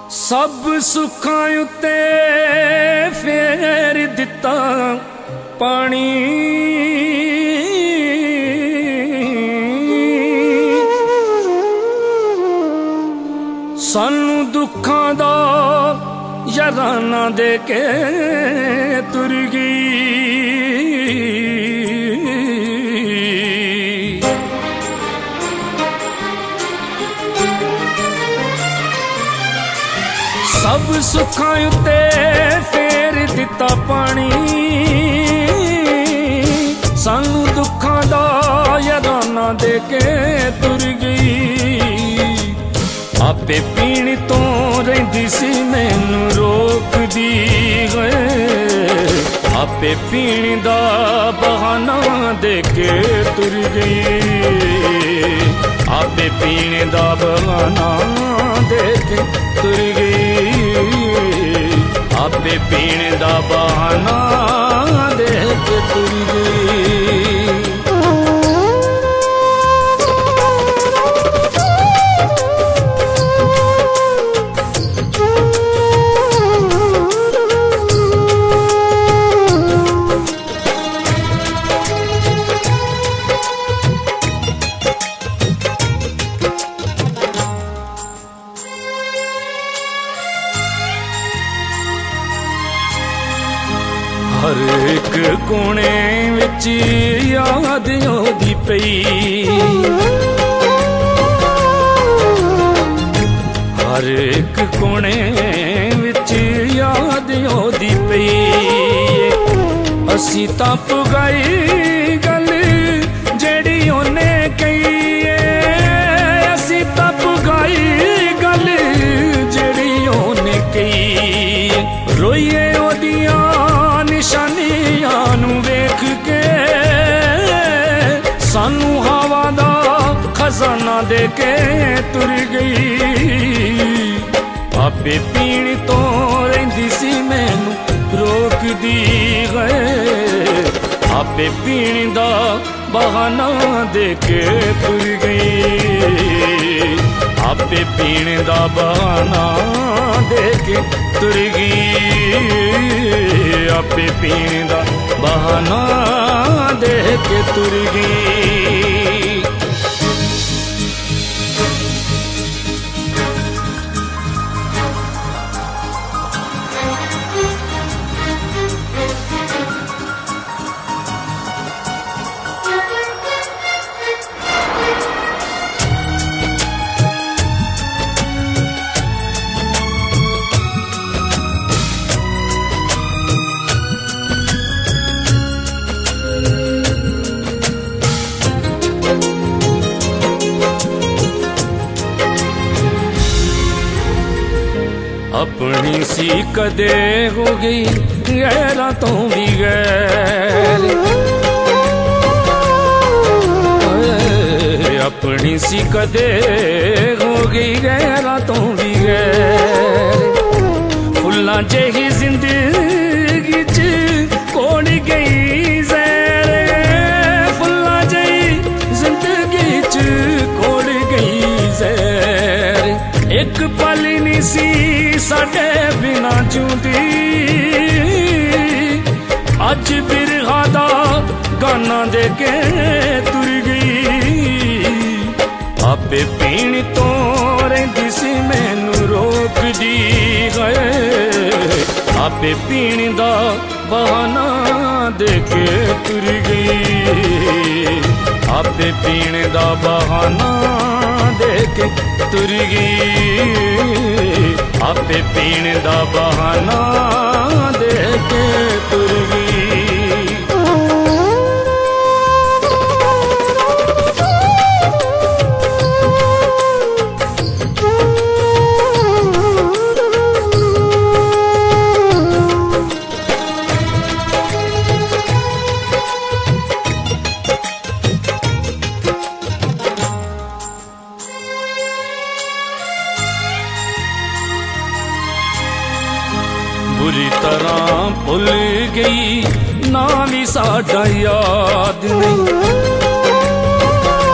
सब सुखां उत्ते फेर दिता पानी, सानू दुखां दा याराना दे के तुर गई। सब सुखां उत्ते फेर दिता पानी, सानू दुखां दा याराना दे के तुर गई। आपे पीण तो रहिंदी सी मैनू रोकदी गए, आपे पीण दा बहाना दे के तुर गई। आपे पीण दा बहाना दे के तुर गई। आपे पीण दा बहाना दे के तुर गई। हर एक कोने विच याद ओदी पई, हर एक कोने विच याद ओदी पई। असी तप गई गल जेड़ी ओने कही, असी तप गई गल जेड़ी ओने कही। रोइए ओदियां निशानियां नू वेख के, सानू हवा दा खजाना दे के तुर गई। आपे पीण तो रहिंदी सी मैनू रोकदी गए, आपे पीण दा बहाना दे के तुर गई। आपे पीण दा बहाना दे के तुर गई। आपे पीण दा बहाना दे के तुर गई। अपनी सी कदे हो गई गैरा तो भी गैर, अपनी सी कदे हो गई गैरा तो भी गैर। फुल्लां जेही जिंदगी च कोड़ गई ज़हर, फुल्लां जेही जिंदगी च कोड़ गई ज़हर। एक पल नहीं सी साडे बिना जूंदी, अज बिरहा दा गाना दे के तुर गई। आपे पीण तो रहिंदी सी मैनू रोकदी गए, आपे पीण दा बहाना दे के तुर गई। आपे पीण दा बहाना दे के तुर गई। आपे पीण दा बहाना दे के तुर गई। बुरी तरह भुल गई ना भी साडा याद नहीं,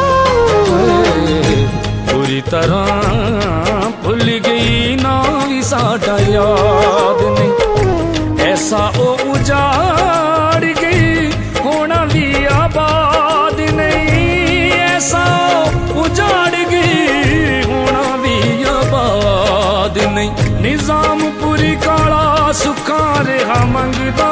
बुरी तरह भुल गई ना भी साडा याद नहीं। ऐसा ओ उजाड़ गई होना भी आबाद नहीं। ऐसा उजाड़ गई होना भी आबाद नहीं। निजामपुरी काला सुखा रहा मंगदा,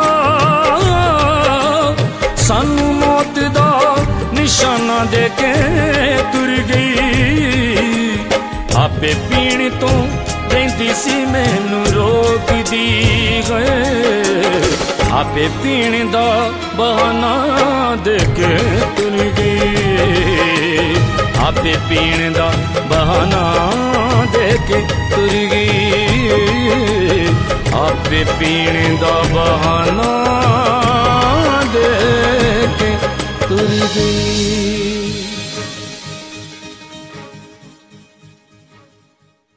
सानू मौत दा निशाना दे के तुर गई। आपे पीण तो कहती सी मैनू रोकदी गए। आपे पीण दा बहाना दे के तुर गई। आपे पीण दा बहाना दे के तुर गई। आपे पीण दा बहाना दे के तुर गई।